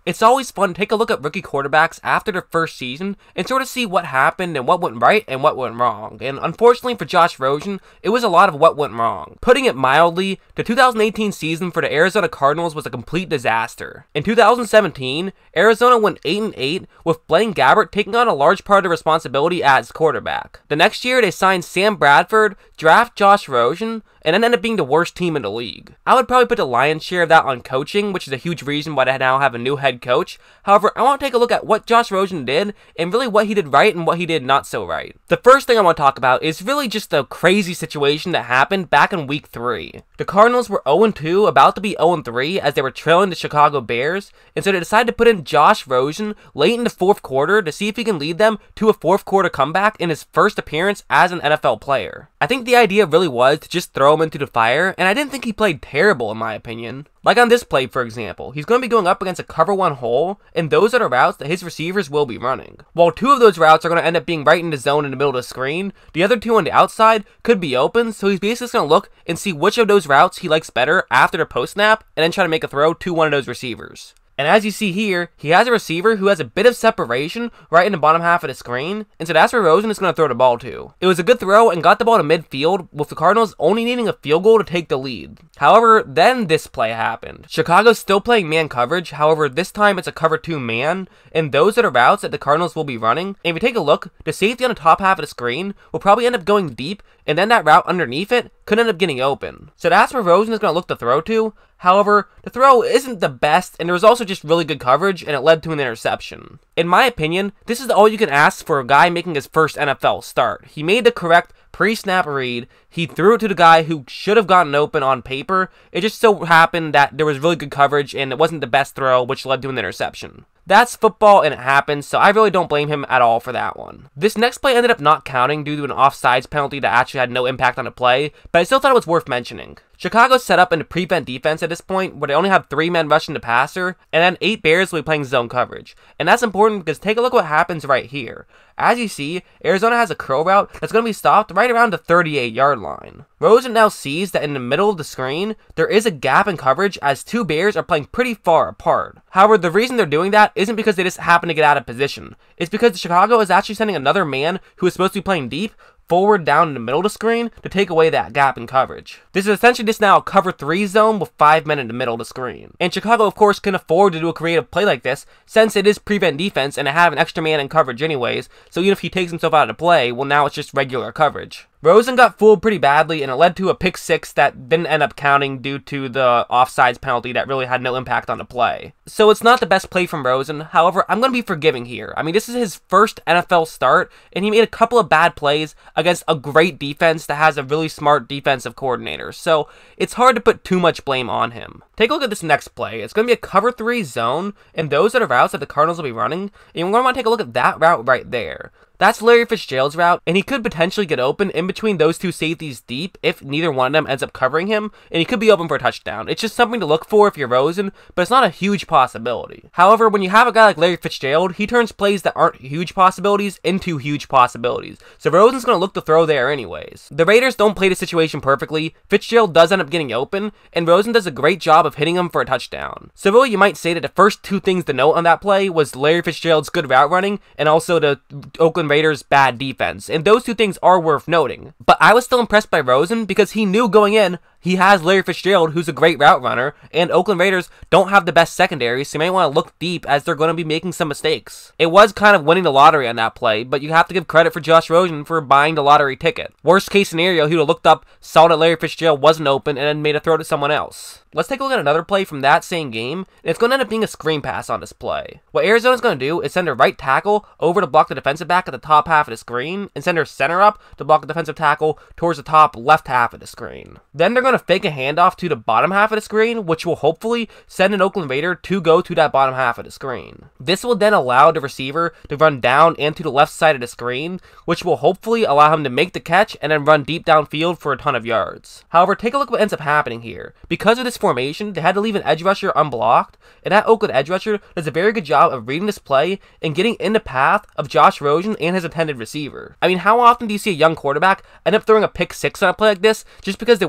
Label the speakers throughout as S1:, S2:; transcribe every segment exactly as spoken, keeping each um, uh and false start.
S1: It's always fun to take a look at rookie quarterbacks after their first season and sort of see what happened and what went right and what went wrong. And unfortunately for Josh Rosen, it was a lot of what went wrong. Putting it mildly, the two thousand eighteen season for the Arizona Cardinals was a complete disaster. In two thousand seventeen, Arizona went eight and eight with Blaine Gabbert taking on a large part of the responsibility as quarterback. The next year, they signed Sam Bradford, draft Josh Rosen, and then ended up being the worst team in the league. I would probably put the lion's share of that on coaching, which is a huge reason why they now have a new head coach. However, I want to take a look at what Josh Rosen did, and really what he did right and what he did not so right. The first thing I want to talk about is really just the crazy situation that happened back in week three. The Cardinals were oh and two, about to be oh and three, as they were trailing the Chicago Bears, and so they decided to put in Josh Rosen late in the fourth quarter to see if he can lead them to a fourth quarter comeback in his first appearance as an N F L player. I think the idea really was to just throw him into the fire, and I didn't think he played terrible in my opinion. Like on this play, for example, he's going to be going up against a cover one hole, and those are the routes that his receivers will be running. While two of those routes are going to end up being right in the zone in the middle of the screen, the other two on the outside could be open, so he's basically going to look and see which of those routes he likes better after the post snap, and then try to make a throw to one of those receivers. And as you see here, he has a receiver who has a bit of separation right in the bottom half of the screen, and so that's where Rosen is going to throw the ball to. It was a good throw and got the ball to midfield, with the Cardinals only needing a field goal to take the lead. However, then this play happened. Chicago's still playing man coverage, however this time it's a cover two man, and those are the routes that the Cardinals will be running. And if you take a look, the safety on the top half of the screen will probably end up going deep, and then that route underneath it could end up getting open. So that's where Rosen is going to look to throw to. However, the throw isn't the best, and there was also just really good coverage, and it led to an interception. In my opinion, this is all you can ask for a guy making his first N F L start. He made the correct pre-snap read, he threw it to the guy who should have gotten open on paper. It just so happened that there was really good coverage, and it wasn't the best throw, which led to an interception. That's football and it happens, so I really don't blame him at all for that one. This next play ended up not counting due to an offsides penalty that actually had no impact on the play, but I still thought it was worth mentioning. Chicago's set up in a prevent defense at this point, where they only have three men rushing the passer, and then eight Bears will be playing zone coverage. And that's important because take a look what happens right here. As you see, Arizona has a curl route that's going to be stopped right around the thirty-eight yard line. Rosen now sees that in the middle of the screen, there is a gap in coverage as two Bears are playing pretty far apart. However, the reason they're doing that isn't because they just happen to get out of position. It's because Chicago is actually sending another man who is supposed to be playing deep forward down in the middle of the screen to take away that gap in coverage. This is essentially just now a cover three zone with five men in the middle of the screen. And Chicago, of course, can afford to do a creative play like this since it is prevent defense and they have an extra man in coverage anyways, so even if he takes himself out of the play, well now it's just regular coverage. Rosen got fooled pretty badly, and it led to a pick six that didn't end up counting due to the offsides penalty that really had no impact on the play. So it's not the best play from Rosen, however, I'm going to be forgiving here. I mean, this is his first N F L start, and he made a couple of bad plays against a great defense that has a really smart defensive coordinator, so it's hard to put too much blame on him. Take a look at this next play. It's going to be a cover three zone, and those are the routes that the Cardinals will be running, and you're going to want to take a look at that route right there. That's Larry Fitzgerald's route, and he could potentially get open in between those two safeties deep if neither one of them ends up covering him, and he could be open for a touchdown. It's just something to look for if you're Rosen, but it's not a huge possibility. However, when you have a guy like Larry Fitzgerald, he turns plays that aren't huge possibilities into huge possibilities, so Rosen's going to look to throw there anyways. The Raiders don't play the situation perfectly, Fitzgerald does end up getting open, and Rosen does a great job of hitting him for a touchdown. So really you might say that the first two things to note on that play was Larry Fitzgerald's good route running, and also the Oakland Raiders' bad defense, and those two things are worth noting. But I was still impressed by Rosen because he knew going in he has Larry Fitzgerald, who's a great route runner, and Oakland Raiders don't have the best secondary, so you may want to look deep as they're going to be making some mistakes. It was kind of winning the lottery on that play, but you have to give credit for Josh Rosen for buying the lottery ticket. Worst case scenario, he would have looked up, saw that Larry Fitzgerald wasn't open, and then made a throw to someone else. Let's take a look at another play from that same game, and it's going to end up being a screen pass on this play. What Arizona's going to do is send their right tackle over to block the defensive back at the top half of the screen, and send their center up to block the defensive tackle towards the top left half of the screen. Then they're going to fake a handoff to the bottom half of the screen, which will hopefully send an Oakland Raider to go to that bottom half of the screen. This will then allow the receiver to run down and to the left side of the screen, which will hopefully allow him to make the catch and then run deep downfield for a ton of yards. However, take a look at what ends up happening here. Because of this formation, they had to leave an edge rusher unblocked, and that Oakland edge rusher does a very good job of reading this play and getting in the path of Josh Rosen and his intended receiver. I mean, how often do you see a young quarterback end up throwing a pick six on a play like this just because they weren't expecting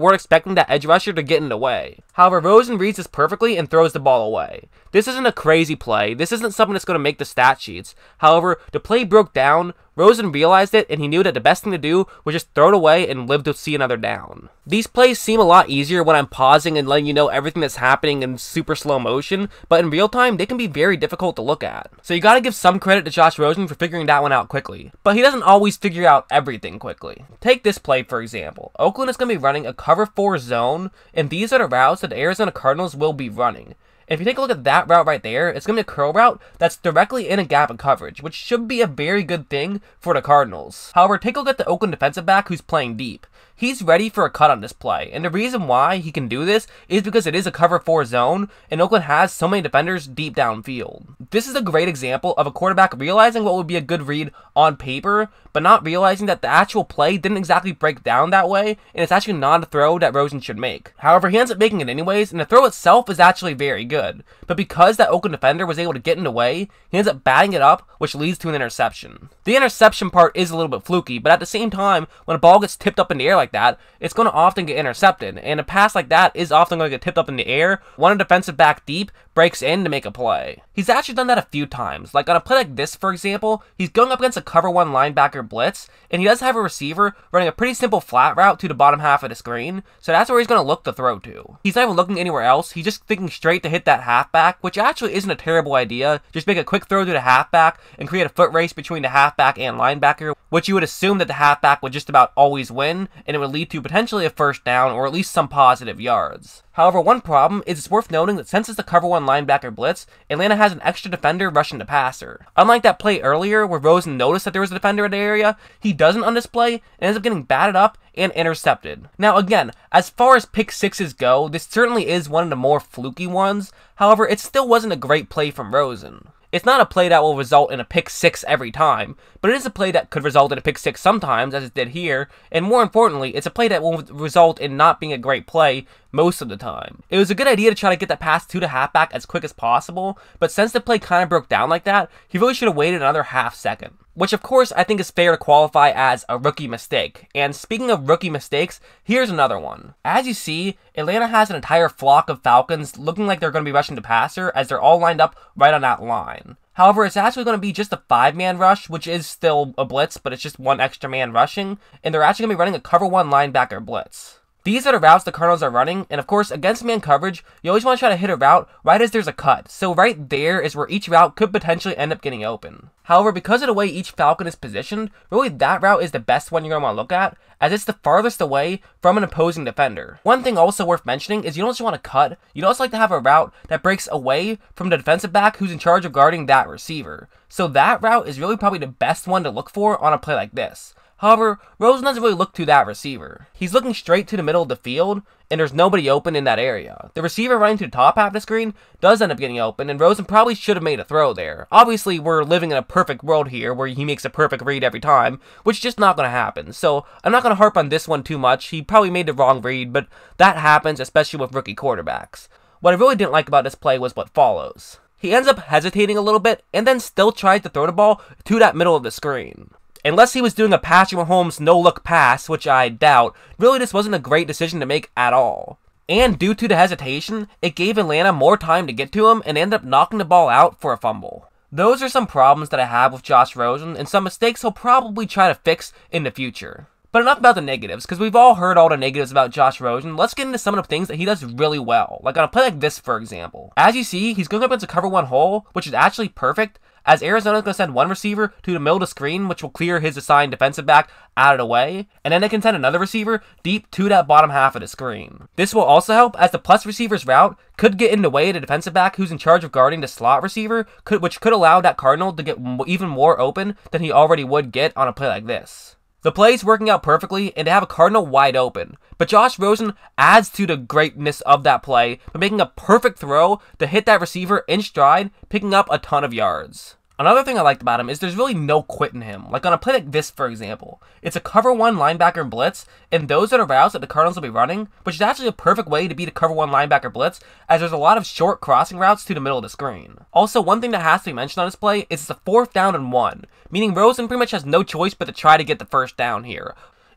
S1: expecting that edge rusher to get in the way. However, Rosen reads this perfectly and throws the ball away. This isn't a crazy play. This isn't something that's going to make the stat sheets. However, the play broke down, Rosen realized it, and he knew that the best thing to do was just throw it away and live to see another down. These plays seem a lot easier when I'm pausing and letting you know everything that's happening in super slow motion, but in real time, they can be very difficult to look at. So you gotta give some credit to Josh Rosen for figuring that one out quickly, but he doesn't always figure out everything quickly. Take this play for example. Oakland is going to be running a cover four zone, and these are the routes that the Arizona Cardinals will be running. If you take a look at that route right there, it's going to be a curl route that's directly in a gap of coverage, which should be a very good thing for the Cardinals. However, take a look at the Oakland defensive back who's playing deep. He's ready for a cut on this play, and the reason why he can do this is because it is a cover four zone, and Oakland has so many defenders deep downfield. This is a great example of a quarterback realizing what would be a good read on paper, but not realizing that the actual play didn't exactly break down that way, and it's actually not a throw that Rosen should make. However, he ends up making it anyways, and the throw itself is actually very good. But because that Oakland defender was able to get in the way, he ends up batting it up, which leads to an interception. The interception part is a little bit fluky, but at the same time, when a ball gets tipped up in the air like that, it's going to often get intercepted, and a pass like that is often going to get tipped up in the air when a defensive back deep breaks in to make a play. He's actually done that a few times. Like on a play like this, for example, he's going up against a cover one linebacker blitz, and he does have a receiver running a pretty simple flat route to the bottom half of the screen, so that's where he's going to look to throw to. He's not even looking anywhere else, he's just thinking straight to hit that halfback, which actually isn't a terrible idea. Just make a quick throw to the halfback and create a foot race between the halfback and linebacker, which you would assume that the halfback would just about always win, and it would lead to potentially a first down or at least some positive yards. However, one problem is it's worth noting that since it's the cover one linebacker blitz, Atlanta has an extra defender rushing the passer. Unlike that play earlier where Rosen noticed that there was a defender in the area, he doesn't on this play and ends up getting batted up and intercepted. Now again, as far as pick sixes go, this certainly is one of the more fluky ones. However, it still wasn't a great play from Rosen. It's not a play that will result in a pick six every time, but it is a play that could result in a pick six sometimes, as it did here, and more importantly, it's a play that will result in not being a great play most of the time. It was a good idea to try to get that pass to the halfback as quick as possible, but since the play kind of broke down like that, he really should have waited another half second. Which of course I think is fair to qualify as a rookie mistake. And speaking of rookie mistakes, here's another one. As you see, Atlanta has an entire flock of Falcons looking like they're going to be rushing the passer as they're all lined up right on that line. However, it's actually going to be just a five-man rush, which is still a blitz, but it's just one extra man rushing, and they're actually going to be running a cover one linebacker blitz. These are the routes the Cardinals are running, and of course, against man coverage, you always want to try to hit a route right as there's a cut, so right there is where each route could potentially end up getting open. However, because of the way each Falcon is positioned, really that route is the best one you're going to want to look at, as it's the farthest away from an opposing defender. One thing also worth mentioning is you don't just want to cut, you'd also like to have a route that breaks away from the defensive back who's in charge of guarding that receiver. So that route is really probably the best one to look for on a play like this. However, Rosen doesn't really look to that receiver. He's looking straight to the middle of the field, and there's nobody open in that area. The receiver running to the top half of the screen does end up getting open, and Rosen probably should have made a throw there. Obviously, we're living in a perfect world here where he makes a perfect read every time, which is just not going to happen. So, I'm not going to harp on this one too much. He probably made the wrong read, but that happens, especially with rookie quarterbacks. What I really didn't like about this play was what follows. He ends up hesitating a little bit, and then still tries to throw the ball to that middle of the screen. Unless he was doing a Patrick Mahomes no-look pass, which I doubt, really this wasn't a great decision to make at all. And due to the hesitation, it gave Atlanta more time to get to him and ended up knocking the ball out for a fumble. Those are some problems that I have with Josh Rosen, and some mistakes he'll probably try to fix in the future. But enough about the negatives, because we've all heard all the negatives about Josh Rosen. Let's get into some of the things that he does really well, like on a play like this, for example. As you see, he's going up against a cover one hole, which is actually perfect, as Arizona's going to send one receiver to the middle of the screen, which will clear his assigned defensive back out of the way, and then they can send another receiver deep to that bottom half of the screen. This will also help, as the plus receiver's route could get in the way of the defensive back who's in charge of guarding the slot receiver, could, which could allow that Cardinal to get even more open than he already would get on a play like this. The play's working out perfectly, and they have a Cardinal wide open, but Josh Rosen adds to the greatness of that play by making a perfect throw to hit that receiver in stride, picking up a ton of yards. Another thing I liked about him is there's really no quit in him. Like on a play like this, for example. It's a cover one linebacker blitz, and those are the routes that the Cardinals will be running, which is actually a perfect way to beat a cover one linebacker blitz, as there's a lot of short crossing routes to the middle of the screen. Also, one thing that has to be mentioned on this play is it's a fourth down and one, meaning Rosen pretty much has no choice but to try to get the first down here.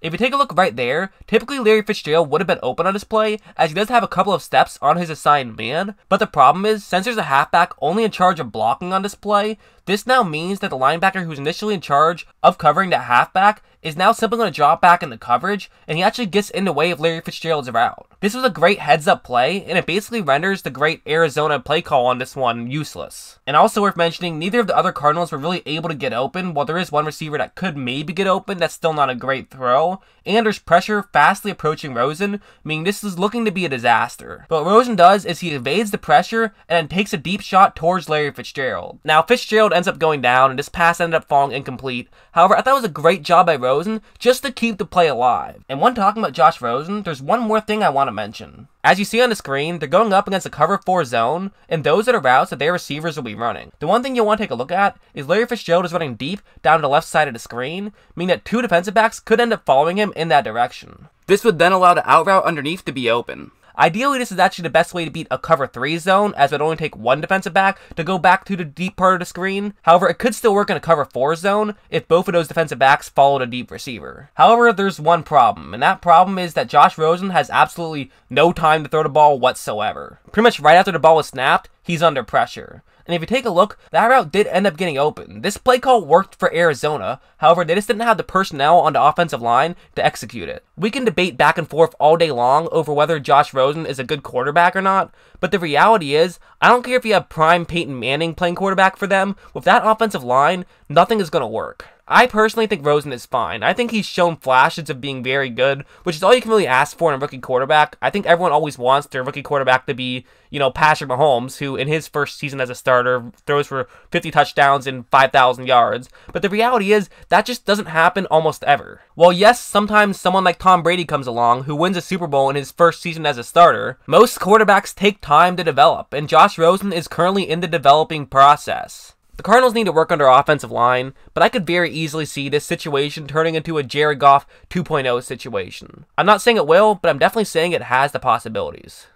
S1: If you take a look right there, typically Larry Fitzgerald would have been open on this play, as he does have a couple of steps on his assigned man, but the problem is, since there's a halfback only in charge of blocking on this play, this now means that the linebacker who's initially in charge of covering that halfback is now simply going to drop back into coverage, and he actually gets in the way of Larry Fitzgerald's route. This was a great heads-up play, and it basically renders the great Arizona play call on this one useless. And also worth mentioning, neither of the other Cardinals were really able to get open. While there is one receiver that could maybe get open, that's still not a great throw, and there's pressure fastly approaching Rosen, meaning this is looking to be a disaster. But what Rosen does is he evades the pressure and then takes a deep shot towards Larry Fitzgerald. Now Fitzgerald ends up going down, and this pass ended up falling incomplete. However, I thought it was a great job by Rosen just to keep the play alive. And when talking about Josh Rosen, there's one more thing I want to mention. As you see on the screen, they're going up against a cover four zone, and those are the routes that their receivers will be running. The one thing you'll want to take a look at is Larry Fitzgerald is running deep down the left side of the screen, meaning that two defensive backs could end up following him in that direction. This would then allow the out route underneath to be open. Ideally, this is actually the best way to beat a cover three zone, as it would only take one defensive back to go back to the deep part of the screen. However, it could still work in a cover four zone if both of those defensive backs followed a deep receiver. However, there's one problem, and that problem is that Josh Rosen has absolutely no time to throw the ball whatsoever. Pretty much right after the ball is snapped, he's under pressure. And if you take a look, that route did end up getting open. This play call worked for Arizona, however, they just didn't have the personnel on the offensive line to execute it. We can debate back and forth all day long over whether Josh Rosen is a good quarterback or not, but the reality is, I don't care if you have prime Peyton Manning playing quarterback for them, with that offensive line, nothing is going to work. I personally think Rosen is fine. I think he's shown flashes of being very good, which is all you can really ask for in a rookie quarterback. I think everyone always wants their rookie quarterback to be, you know, Patrick Mahomes, who in his first season as a starter throws for fifty touchdowns and five thousand yards. But the reality is, that just doesn't happen almost ever. While yes, sometimes someone like Tom Brady comes along who wins a Super Bowl in his first season as a starter, most quarterbacks take time to develop, and Josh Rosen is currently in the developing process. The Cardinals need to work on their offensive line, but I could very easily see this situation turning into a Jared Goff two point oh situation. I'm not saying it will, but I'm definitely saying it has the possibilities.